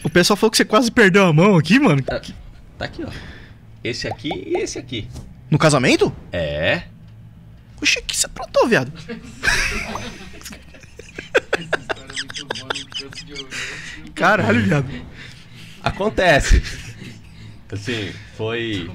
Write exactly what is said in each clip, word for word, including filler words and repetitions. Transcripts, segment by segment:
O pessoal falou que você quase perdeu a mão aqui, mano. Tá, tá aqui, ó. Esse aqui e esse aqui. No casamento? É. Oxi, o que você aprontou, viado? Caralho, viado. Acontece. Assim, foi...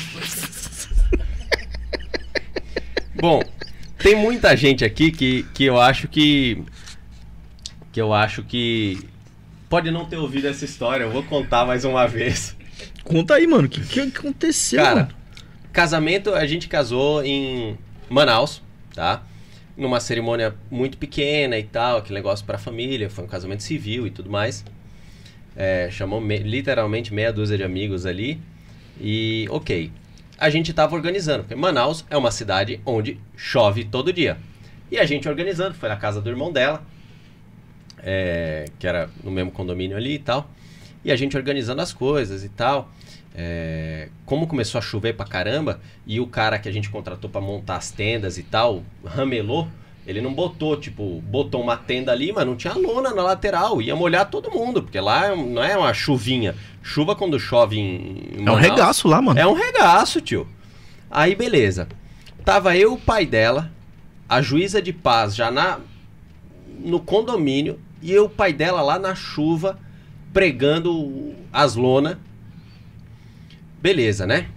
Bom, tem muita gente aqui que, que eu acho que... Que eu acho que... Pode não ter ouvido essa história, eu vou contar mais uma vez. Conta aí, mano. O que, que aconteceu, Cara, mano? casamento, a gente casou em Manaus, tá? Numa cerimônia muito pequena e tal, aquele negócio pra família, foi um casamento civil e tudo mais. É, chamou me, literalmente meia dúzia de amigos ali. E, ok, a gente tava organizando, porque Manaus é uma cidade onde chove todo dia. E a gente organizando, foi na casa do irmão dela, é, que era no mesmo condomínio ali e tal. E a gente organizando as coisas e tal. É, como começou a chover pra caramba, e o cara que a gente contratou pra montar as tendas e tal, ramelou, ele não botou, tipo, botou uma tenda ali, mas não tinha lona na lateral, ia molhar todo mundo, porque lá não é uma chuvinha. Chuva quando chove em, em É um regaço lá, mano. É um regaço, tio. Aí, beleza. Tava eu, o pai dela, a juíza de paz já na, no condomínio, e eu, o pai dela lá na chuva, pregando as lonas. Beleza, né?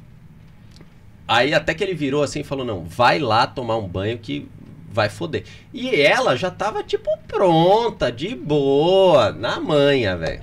Aí até que ele virou assim e falou, não, vai lá tomar um banho que vai foder. E ela já tava, tipo, pronta, de boa, na manha, velho.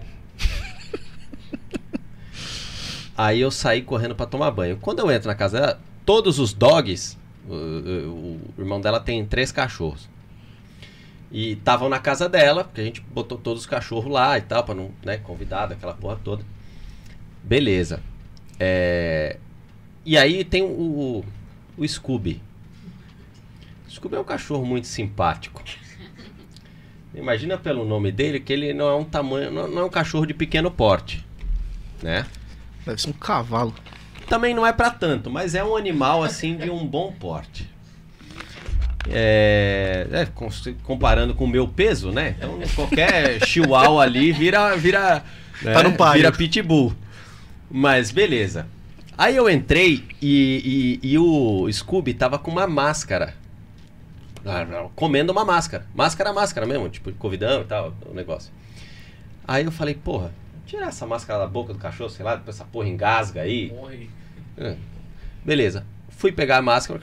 Aí eu saí correndo pra tomar banho. Quando eu entro na casa dela, todos os dogs, o, o, o irmão dela tem três cachorros. E estavam na casa dela, porque a gente botou todos os cachorros lá e tal, pra não, né, convidado, aquela porra toda. Beleza. É... E aí tem o, o, o Scooby. O Scooby é um cachorro muito simpático. Imagina pelo nome dele que ele não é um tamanho, não, não é um cachorro de pequeno porte, né? Deve ser um cavalo. Também não é pra tanto, mas é um animal assim de um bom porte. É, é, comparando com o meu peso, né? Então qualquer chihuahua ali vira vira, né? Tá no páreo. Vira pitbull. Mas beleza. Aí eu entrei e, e, e o Scooby tava com uma máscara. Comendo uma máscara. Máscara, máscara mesmo, tipo de covidão e tal, o negócio. Aí eu falei, porra, tirar essa máscara da boca do cachorro, sei lá, depois essa porra engasga aí. Morre. É. Beleza. Fui pegar a máscara.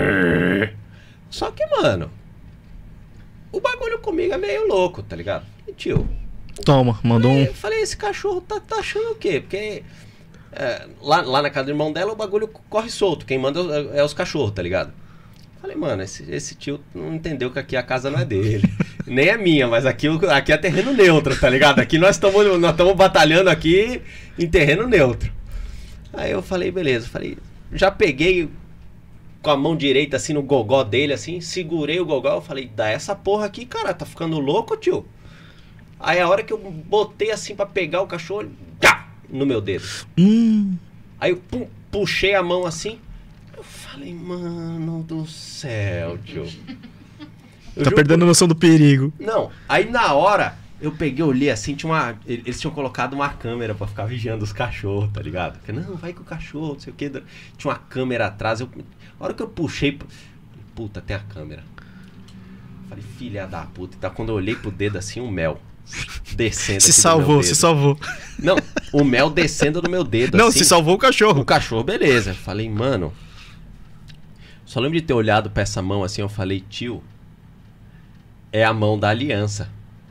Só que, mano, o bagulho comigo é meio louco, tá ligado? E, tio... Toma, mandou um... Eu falei, esse cachorro tá, tá achando o quê? Porque é, lá, lá na casa do irmão dela o bagulho corre solto. Quem manda é, é os cachorros, tá ligado? Falei, mano, esse, esse tio não entendeu que aqui a casa não é dele. Nem é minha, mas aqui, aqui é terreno neutro, tá ligado? Aqui nós estamos nós estamos batalhando aqui em terreno neutro. Aí eu falei, beleza. Falei, já peguei com a mão direita assim no gogó dele, assim, segurei o gogó. Eu falei, dá essa porra aqui, cara, tá ficando louco, tio? Aí a hora que eu botei assim pra pegar o cachorro, tá, no meu dedo. Hum. Aí eu pum, puxei a mão assim. Eu falei, mano do céu, tio. Eu Tá juro perdendo a noção do perigo. Não, aí na hora eu peguei, olhei assim, tinha uma. Eles tinham colocado uma câmera pra ficar vigiando os cachorros, tá ligado? Porque, não, vai com o cachorro, não sei o que. Tinha uma câmera atrás. Eu, a hora que eu puxei. Puta, tem a câmera. Falei, filha da puta. Então quando eu olhei pro dedo assim, um mel. Descendo Se aqui salvou, do meu se dedo. salvou. Não, o mel descendo do meu dedo. Não, assim. se salvou o cachorro. O cachorro, beleza. Falei, mano. Só lembro de ter olhado pra essa mão assim, eu falei, tio. É a mão da aliança.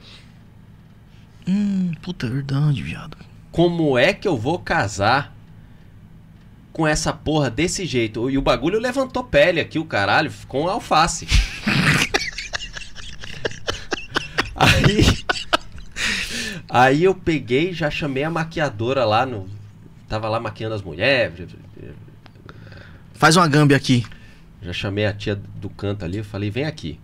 Hum, puta, é verdade, viado. Como é que eu vou casar com essa porra desse jeito? E o bagulho levantou pele aqui, o caralho, com alface. Aí. Aí eu peguei, já chamei a maquiadora lá no. Tava lá maquiando as mulheres. Faz uma gâmbia aqui. Já chamei a tia do canto ali, eu falei, vem aqui.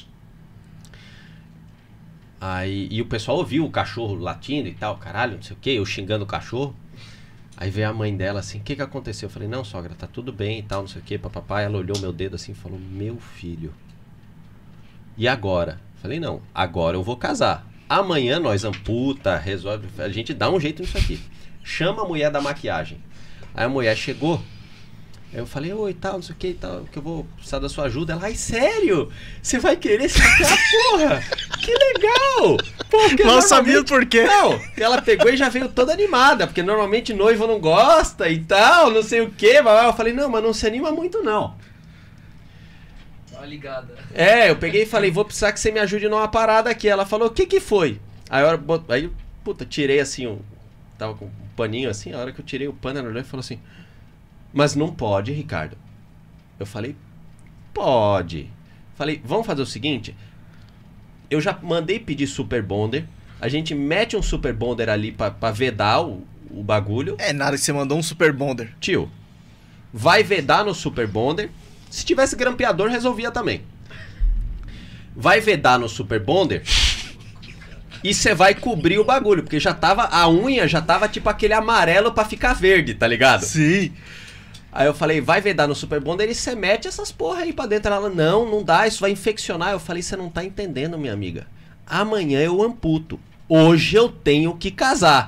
Aí, e o pessoal ouviu o cachorro latindo e tal, caralho, não sei o que, eu xingando o cachorro. Aí veio a mãe dela assim, o que que aconteceu? Eu falei, não, sogra, tá tudo bem e tal, não sei o que, papapá. Ela olhou meu dedo assim e falou, meu filho. E agora? Eu falei, não, agora eu vou casar. amanhã nós amputa, resolve, a gente dá um jeito nisso aqui. Chama a mulher da maquiagem. Aí a mulher chegou, aí eu falei, oi, tal, não sei o que e tal, que eu vou precisar da sua ajuda. Ela, ai, sério? Você vai querer se maquiar, porra? Que legal! Pô, Não sabia por quê. Não, e ela pegou e já veio toda animada, porque normalmente noivo não gosta e tal, não sei o que. Eu falei, não, mas não se anima muito não. Dá uma ligada. É, eu peguei e falei, vou precisar que você me ajude numa parada aqui. Ela falou, o que que foi? Aí eu, bot... aí, puta, tirei assim, um... tava com um paninho assim, a hora que eu tirei o pano, ela olhou e falou assim, mas não pode, Ricardo. Eu falei, pode. Falei, vamos fazer o seguinte, eu já mandei pedir Super Bonder, a gente mete um Super Bonder ali pra, pra vedar o, o bagulho. É nada que você mandou um Super Bonder. Tio, vai vedar no Super Bonder. Se tivesse grampeador, resolvia também. Vai vedar no Super Bonder e você vai cobrir o bagulho, porque já tava, a unha já tava tipo aquele amarelo pra ficar verde, tá ligado? Sim. Aí eu falei, vai vedar no Super Bonder e você mete essas porra aí pra dentro. Ela, não, não dá, isso vai infeccionar. Eu falei, você não tá entendendo, minha amiga. Amanhã eu amputo. Hoje eu tenho que casar.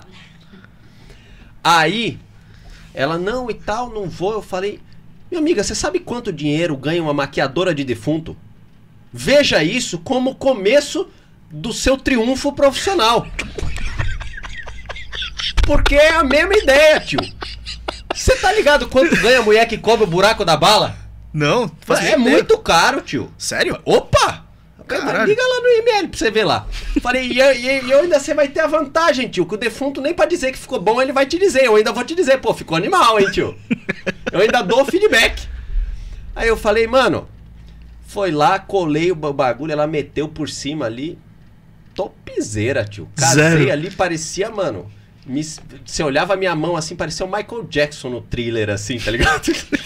Aí, ela, não e tal, não vou. Eu falei, minha amiga, você sabe quanto dinheiro ganha uma maquiadora de defunto? Veja isso como começo do seu triunfo profissional. Porque é a mesma ideia, tio. Você tá ligado quanto ganha a mulher que cobre o buraco da bala? Não, faz É muito caro, tio. Sério? Opa! Caralho. Liga lá no I M L pra você ver lá. Falei, e eu, e eu ainda você vai ter a vantagem, tio, que o defunto nem pra dizer que ficou bom, ele vai te dizer. Eu ainda vou te dizer, pô, ficou animal, hein, tio. Eu ainda dou feedback. Aí eu falei, mano, foi lá, colei o bagulho, ela meteu por cima ali. Topzera, tio. Casei Zero. ali, parecia, mano... Me, você olhava a minha mão assim, parecia o Michael Jackson no thriller, assim, tá ligado?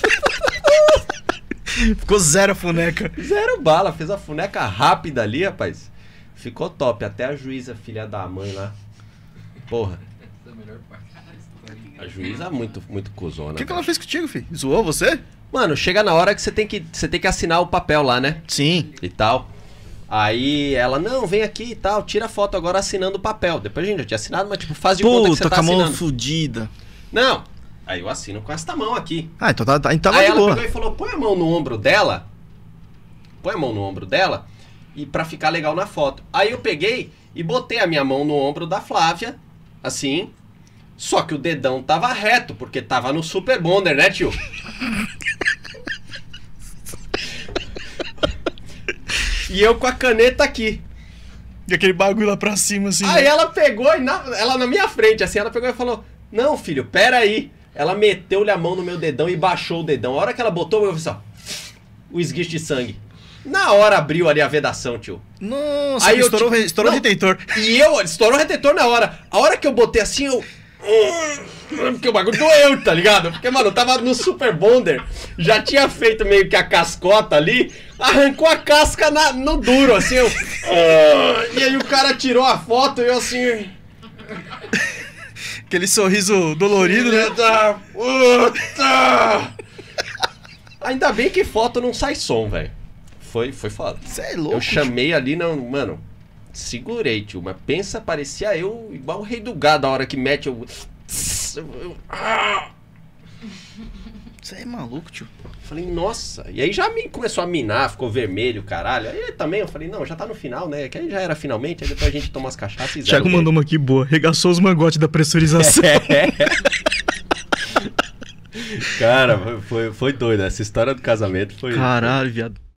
Ficou zero a funeca. Zero bala, fez a funeca rápida ali, rapaz. Ficou top, até a juíza, filha da mãe lá. Porra. Essa é a melhor parte da história. A juíza é muito, muito cuzona. O que, que cara. ela fez contigo, filho? Zoou você? Mano, chega na hora que você tem que, você tem que assinar o papel lá, né? Sim. E tal. Aí ela, não, vem aqui e tal, tira a foto agora assinando o papel. Depois a gente já tinha assinado, mas tipo, faz de conta que você Puta, tá com a mão assinando. fudida. Não. Aí eu assino com esta mão aqui. Ah, então tá, tá, então Aí de ela boa. pegou e falou, põe a mão no ombro dela. Põe a mão no ombro dela. E pra ficar legal na foto. Aí eu peguei e botei a minha mão no ombro da Flávia. Assim. Só que o dedão tava reto, porque tava no Super Bonder, né, tio? E eu com a caneta aqui. E aquele bagulho lá pra cima, assim. Aí né? ela pegou, e na, ela na minha frente, assim, ela pegou e falou, não, filho, pera aí. Ela meteu-lhe a mão no meu dedão e baixou o dedão. A hora que ela botou, eu vi só, o esguicho de sangue. Na hora abriu ali a vedação, tio. Nossa, Aí eu estourou, te- estourou o Não. retentor. E eu, estourou o retentor na hora. A hora que eu botei assim, eu... Porque o bagulho doeu, tá ligado? Porque, mano, eu tava no Super Bonder, já tinha feito meio que a cascota ali, arrancou a casca na- no duro, assim, eu... E aí o cara tirou a foto e eu assim... Aquele sorriso dolorido, né? Puta, puta. Ainda bem que foto não sai som, velho. Foi, foi foda. Você é louco. Eu chamei ali, não, mano, segurei, tio, mas pensa, parecia eu igual o rei do gado, a hora que mete o... Você é maluco, tio. Falei, nossa, e aí já me começou a minar, ficou vermelho, caralho. Aí também eu falei, não, já tá no final, né? Que aí já era finalmente, aí depois a gente toma as cachaças e Thiago zero mandou uma aqui boa. Regaçou os mangotes da pressurização. Cara, foi, foi doido. Essa história do casamento foi. Caralho, viado.